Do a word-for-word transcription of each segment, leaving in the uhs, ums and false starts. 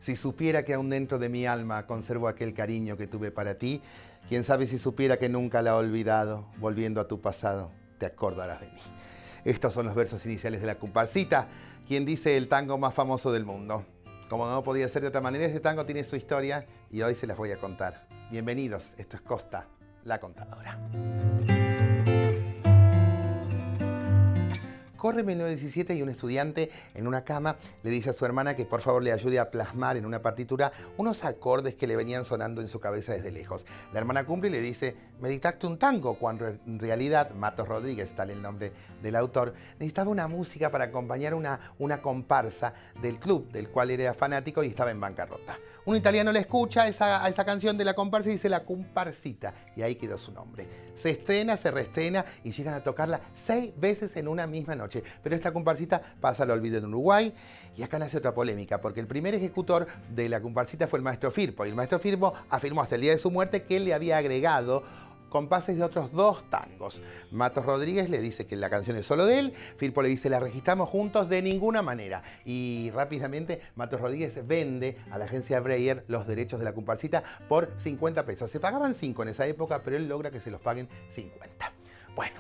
Si supiera que aún dentro de mi alma conservo aquel cariño que tuve para ti, quién sabe si supiera que nunca la he olvidado, volviendo a tu pasado, te acordarás de mí. Estos son los versos iniciales de La Comparsita, quien dice el tango más famoso del mundo. Como no podía ser de otra manera, este tango tiene su historia y hoy se las voy a contar. Bienvenidos, esto es Costa, la contadora. Corre mil novecientos diecisiete y un estudiante en una cama le dice a su hermana que por favor le ayude a plasmar en una partitura unos acordes que le venían sonando en su cabeza desde lejos. La hermana cumple y le dice, me dictaste un tango, cuando en realidad Matos Rodríguez, tal el nombre del autor, necesitaba una música para acompañar una, una comparsa del club del cual era fanático y estaba en bancarrota. Un italiano le escucha a esa, a esa canción de la comparsa y dice La Comparsita, y ahí quedó su nombre. Se estrena, se reestrena y llegan a tocarla seis veces en una misma noche. Pero esta comparsita pasa al olvido en Uruguay y acá nace otra polémica, porque el primer ejecutor de la comparsita fue el maestro Firpo, y el maestro Firpo afirmó hasta el día de su muerte que él le había agregado compases de otros dos tangos. Matos Rodríguez le dice que la canción es solo de él, Firpo le dice la registramos juntos de ninguna manera, y rápidamente Matos Rodríguez vende a la agencia Breyer los derechos de la comparsita por cincuenta pesos. Se pagaban cinco en esa época, pero él logra que se los paguen cincuenta. Bueno,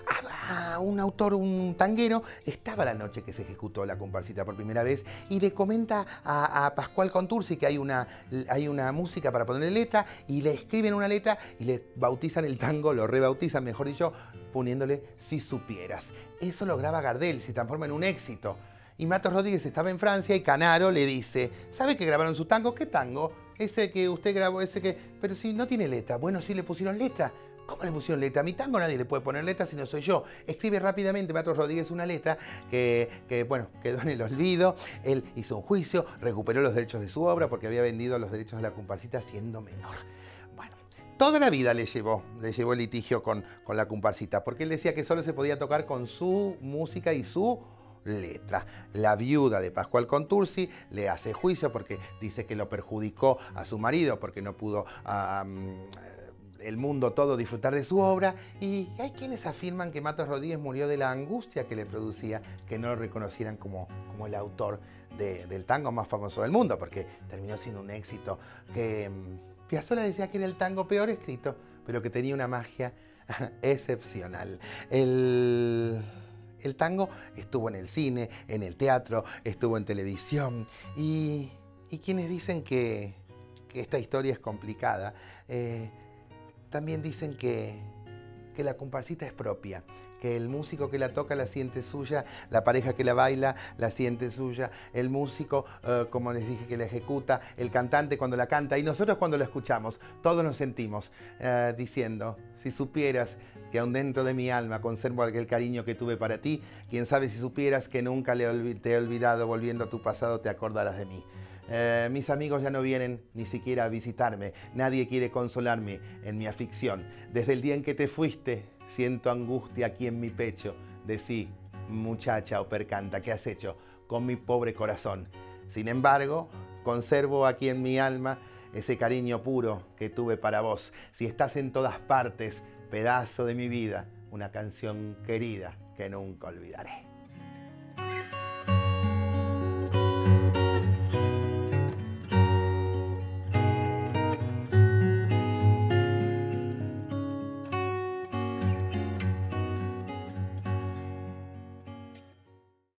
a un autor, un tanguero, estaba la noche que se ejecutó la comparsita por primera vez y le comenta a, a Pascual Contursi que hay una, hay una música para ponerle letra, y le escriben una letra y le bautizan el tango, lo rebautizan, mejor dicho, poniéndole Si Supieras. Eso lo graba Gardel, se transforma en un éxito. Y Matos Rodríguez estaba en Francia y Canaro le dice, ¿sabe que grabaron su tango? ¿Qué tango? Ese que usted grabó, ese que... Pero si no tiene letra. Bueno, sí le pusieron letra. ¿Cómo le pusieron letra? A mi tango nadie le puede poner letra si no soy yo. Escribe rápidamente Matos Rodríguez una letra que, que, bueno, quedó en el olvido. Él hizo un juicio, recuperó los derechos de su obra porque había vendido los derechos de la comparsita siendo menor. Bueno, toda la vida le llevó, le llevó el litigio con, con la comparsita, porque él decía que solo se podía tocar con su música y su letra. La viuda de Pascual Contursi le hace juicio porque dice que lo perjudicó a su marido porque no pudo... Um, el mundo todo disfrutar de su obra, y hay quienes afirman que Matos Rodríguez murió de la angustia que le producía que no lo reconocieran como, como el autor de, del tango más famoso del mundo, porque terminó siendo un éxito, que um, Piazzolla decía que era el tango peor escrito, pero que tenía una magia excepcional. El... El tango estuvo en el cine, en el teatro, estuvo en televisión, y, y quienes dicen que, que esta historia es complicada, eh, también dicen que, que la comparsita es propia, que el músico que la toca la siente suya, la pareja que la baila la siente suya, el músico, eh, como les dije, que la ejecuta, el cantante cuando la canta, y nosotros cuando la escuchamos, todos nos sentimos eh, diciendo, si supieras que aún dentro de mi alma conservo aquel cariño que tuve para ti, quién sabe si supieras que nunca le olvid- te he olvidado, volviendo a tu pasado te acordarás de mí. Eh, mis amigos ya no vienen ni siquiera a visitarme, nadie quiere consolarme en mi aflicción. Desde el día en que te fuiste, siento angustia aquí en mi pecho. Decí, muchacha o percanta, ¿qué has hecho con mi pobre corazón? Sin embargo, conservo aquí en mi alma ese cariño puro que tuve para vos. Si estás en todas partes, pedazo de mi vida, una canción querida que nunca olvidaré.